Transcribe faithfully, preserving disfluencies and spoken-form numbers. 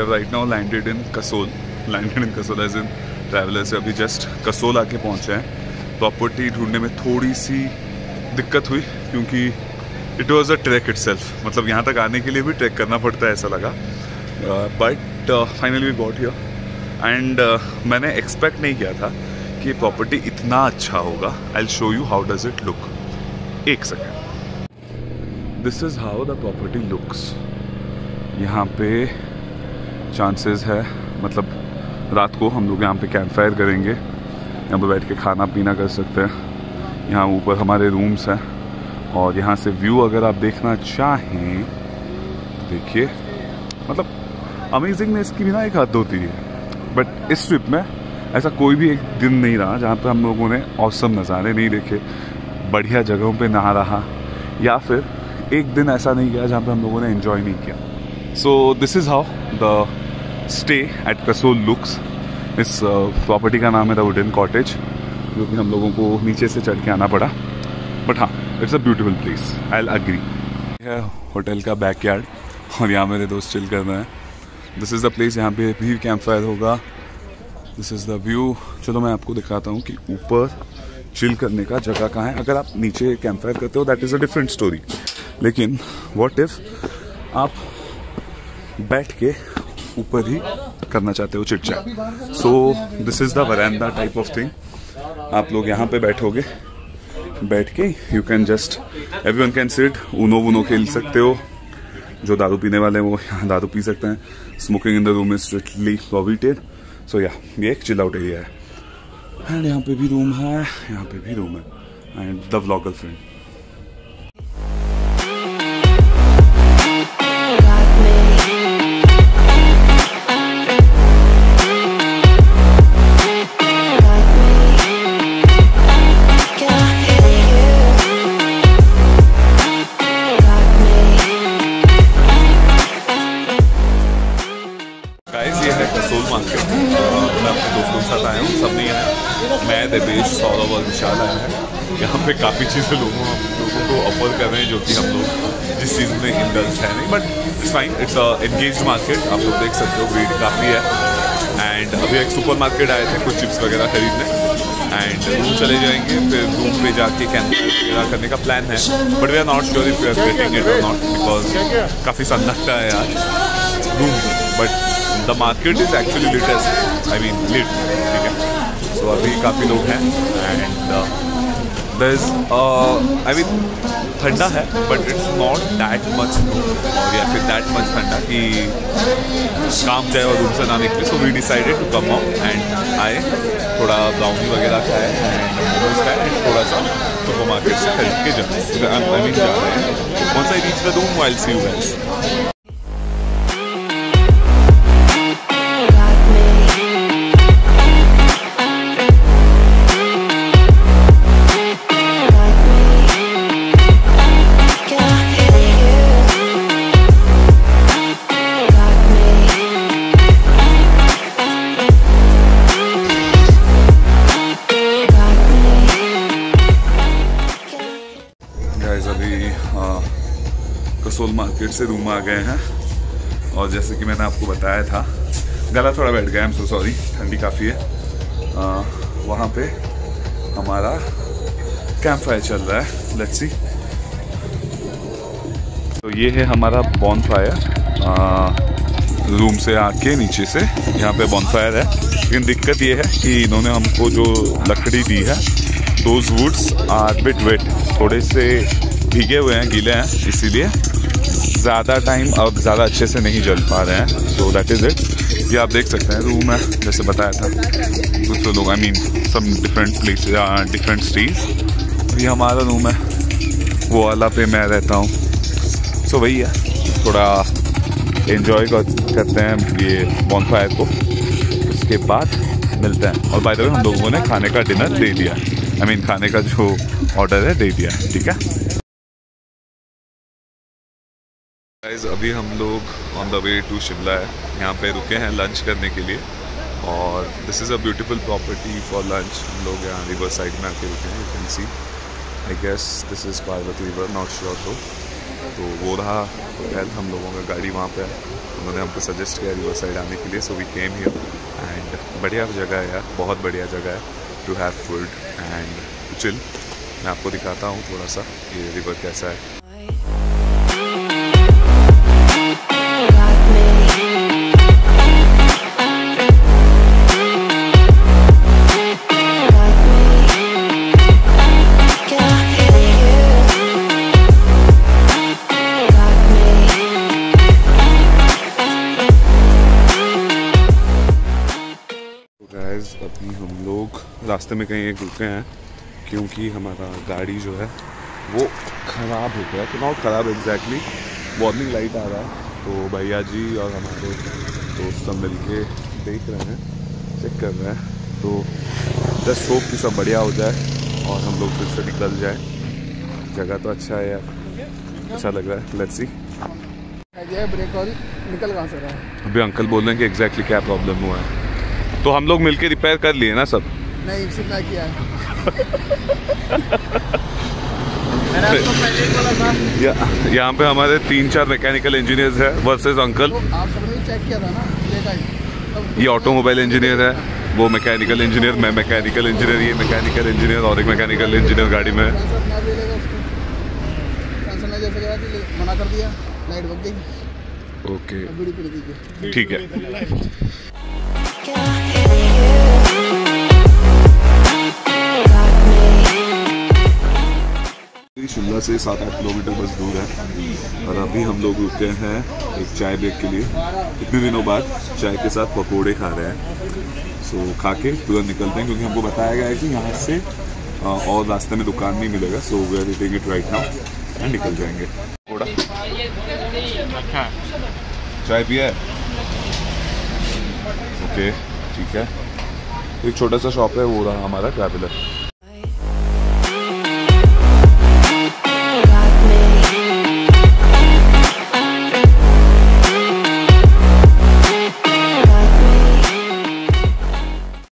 have right now landed in Kasol. Landed in Kasol as in traveller से अभी just Kasol आके पहुँचे हैं। प्रॉपर्टी ढूंढने में थोड़ी सी दिक्कत हुई क्योंकि it was a track itself, मतलब यहाँ तक आने के लिए भी ट्रैक करना पड़ता है ऐसा लगा, but finally we got here and मैंने एक्सपेक्ट नहीं किया था कि प्रॉपर्टी इतना अच्छा होगा। I will show you how does it look. एक second, this is how the property looks. यहाँ पे चांसेस है, मतलब रात को हम लोग यहाँ पे कैंप फायर करेंगे, यहाँ पे बैठ के खाना पीना कर सकते हैं। यहाँ ऊपर हमारे रूम्स हैं और यहाँ से व्यू अगर आप देखना चाहें तो देखिए, मतलब अमेजिंगनेस की भी ना एक हद होती है। बट इस ट्रिप में ऐसा कोई भी एक दिन नहीं रहा जहाँ पे हम लोगों ने औसम नज़ारे नहीं देखे, बढ़िया जगहों पे ना रहा, या फिर एक दिन ऐसा नहीं गया जहाँ पे हम लोगों ने एंजॉय नहीं किया। So this is how the stay at Kasol looks. इस प्रॉपर्टी का नाम है द वुडन कॉटेज, जो कि हम लोगों को नीचे से चढ़ के आना पड़ा, बट हाँ it's a beautiful place, I will agree. है होटल का बैकयार्ड और यहाँ मेरे दोस्त चिल कर रहे हैं। दिस इज़ द प्लेस, यहाँ पे भी कैंप फायर होगा। This is the view. चलो मैं आपको दिखाता हूँ कि ऊपर चिल करने का जगह कहाँ है। अगर आप नीचे कैंप फायर करते हो that is a different story, लेकिन व्हाट इफ आप बैठ के ऊपर ही करना चाहते हो chit chat. So this is the veranda type of thing. आप लोग यहाँ पे बैठोगे, बैठ के you can just everyone can sit, Uno वूनो खेल सकते हो। जो दारू पीने वाले हैं वो यहाँ दारू पी सकते हैं। Smoking in the room is strictly prohibited. So या ये एक चिल आउट एरिया है एंड यहाँ पे भी रूम है, यहाँ पे भी रूम है and the vlogger friend. Kasol market मैं अपने दोस्तों के साथ आया हूँ, सब नहीं आया। मैं देवेश, सौरभ और विशाल आए हैं। यहाँ पे काफ़ी चीज़ें लोगों लोगों को ऑफर कर रहे हैं जो कि हम लोग जिस चीज़ में इंडल्ज है नहीं, but it's fine, it's a engaged market. आप लोग देख सकते हो भीड़ काफ़ी है। एंड अभी एक सुपर मार्केट आए थे कुछ चिप्स वगैरह खरीदने एंड रूम चले जाएंगे, फिर रूम पे जाके कैंप वगैरह करने का प्लान है, but we are not sure if we are getting it और नॉट, बिकॉज काफ़ी सन्नाटा है आज room, but the market is actually lit as I mean lit, ठीक है। सो अभी काफ़ी लोग हैं and there is I mean ठंडा है but it's not that much, और या फिर दैट मच ठंडा कि काम जाए और रूम से ना निकले। So we decided to come out and आए, थोड़ा ब्राउनी वगैरह खाए एंड मोमोज खाए एंड थोड़ा सा सुपर मार्केट से खरीद के जाए। आई मीन जा रहे हैं। Once I reach the room I will see you guys. अभी कसोल मार्केट से रूम आ गए हैं और जैसे कि मैंने आपको बताया था, गला थोड़ा बैठ गया, आई एम सो सॉरी, ठंडी काफ़ी है। आ, वहाँ पे हमारा कैंप फायर चल रहा है, लेट्स सी। तो ये है हमारा बॉन फायर, रूम से आके नीचे से यहाँ पे बॉन फायर है। लेकिन दिक्कत ये है कि इन्होंने हमको जो लकड़ी दी है, those woods are bit wet, थोड़े से भीगे हुए हैं, गीले हैं, इसीलिए ज़्यादा टाइम और ज़्यादा अच्छे से नहीं जल पा रहे हैं। So that is it. ये आप देख सकते हैं रूम है, जैसे बताया था कुछ तो लोग, I mean some different place, different streets. ये हमारा रूम है, वो वाला पे मैं रहता हूँ। सो so, वही है, थोड़ा एंजॉय करते हैं ये बॉनफायर को, उसके बाद मिलते हैं। और बाय द वे हम लोगों ने खाने का डिनर दे दिया, आई मीन खाने का जो ऑर्डर है दे दिया है, ठीक है। गाइस अभी हम लोग on the way to Shimla है, यहाँ पे रुके हैं लंच करने के लिए और this is a beautiful property for lunch. हम लोग यहाँ रिवर साइड में आके रुके हैं, you can see, I guess this is Parvati river, not sure तो। तो वो रहा होटल, हम लोगों का गाड़ी वहाँ पे है, उन्होंने हमको सजेस्ट किया रिवर साइड आने के लिए, so we came here and बढ़िया जगह है यार, बहुत बढ़िया जगह है to have food and to chill. मैं आपको दिखाता हूँ थोड़ा सा ये रिवर कैसा है। अभी हम लोग रास्ते में कहीं एक रुके हैं क्योंकि हमारा गाड़ी जो है वो ख़राब हो गया। तो नॉट ख़राब एग्जैक्टली, वार्निंग लाइट आ रहा है, तो भैया जी और हमारे दोस्त सब मिल के देख रहे हैं, चेक कर रहे हैं। तो जस्ट होप कि सब बढ़िया हो जाए और हम लोग फिर से निकल जाए। जगह तो अच्छा है यार, अच्छा लग रहा है। लेट्स सी ब्रेक और निकल कहाँ से रहा है। अभी अंकल बोल रहे हैं कि एग्जैक्टली क्या प्रॉब्लम हुआ है, तो हम लोग मिलके रिपेयर कर लिए ना सब। नहीं, सिर्फ मैं किया है। मैंने आपको पहले ही बोला था। या, यहाँ पे हमारे तीन चार मैकेनिकल इंजीनियर्स हैं वर्सेस अंकल। तो आप सबने चेक किया था ना, देखा ही। ये ऑटोमोबाइल इंजीनियर है, वो मैकेनिकल इंजीनियर, मैं मैकेनिकल इंजीनियर, ये मैकेनिकल इंजीनियर और एक मैकेनिकल इंजीनियर गाड़ी में है। ने जैसे कहा कि मना कर दिया, लाइट भग गई। ओके ठीक है। शिमला से सात आठ किलोमीटर बस दूर है और अभी हम लोग रुके हैं एक चाय ब्रेक के लिए। इतने दिनों बाद चाय के साथ पकोड़े खा रहे हैं, सो खा के तुरंत निकलते हैं क्योंकि हमको बताया गया है कि यहाँ से और रास्ते में दुकान नहीं मिलेगा। So we are eating it right now and निकल जाएंगे। थोड़ा चाय पिया है? ओके ठीक है। एक छोटा सा शॉप है, वो रहा हमारा ट्रैवलर।